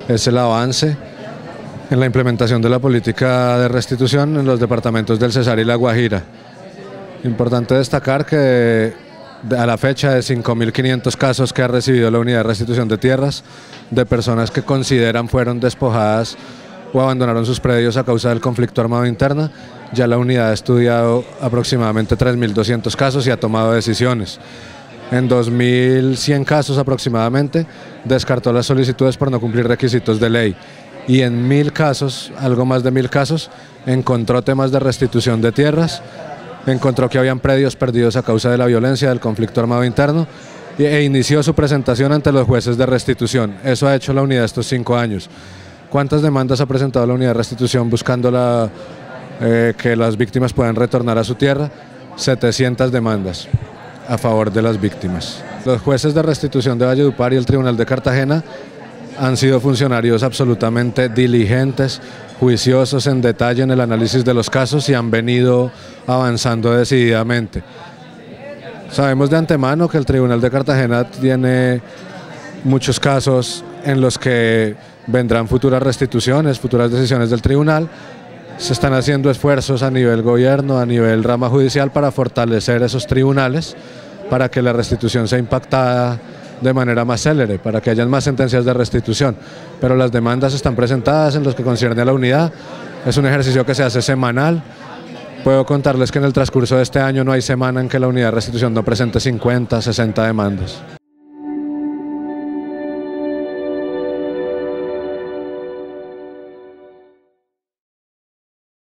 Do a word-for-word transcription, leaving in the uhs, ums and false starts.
es el avance en la implementación de la política de restitución en los departamentos del Cesar y La Guajira. Importante destacar que a la fecha de cinco mil quinientos casos que ha recibido la unidad de restitución de tierras de personas que consideran fueron despojadas o abandonaron sus predios a causa del conflicto armado interno, ya la unidad ha estudiado aproximadamente tres mil doscientos casos y ha tomado decisiones. En dos mil cien casos aproximadamente descartó las solicitudes por no cumplir requisitos de ley y en mil casos, algo más de mil casos, encontró temas de restitución de tierras, encontró que habían predios perdidos a causa de la violencia del conflicto armado interno e inició su presentación ante los jueces de restitución. Eso ha hecho la unidad estos cinco años. ¿Cuántas demandas ha presentado la unidad de restitución buscando la, eh, que las víctimas puedan retornar a su tierra? setecientas demandas a favor de las víctimas. Los jueces de restitución de Valledupar y el Tribunal de Cartagena han sido funcionarios absolutamente diligentes, juiciosos en detalle en el análisis de los casos y han venido avanzando decididamente. Sabemos de antemano que el Tribunal de Cartagena tiene muchos casos en los que vendrán futuras restituciones, futuras decisiones del tribunal. Se están haciendo esfuerzos a nivel gobierno, a nivel rama judicial para fortalecer esos tribunales, para que la restitución sea impactada de manera más célere, para que haya más sentencias de restitución. Pero las demandas están presentadas en los que concierne a la unidad. Es un ejercicio que se hace semanal. Puedo contarles que en el transcurso de este año no hay semana en que la unidad de restitución no presente cincuenta, sesenta demandas.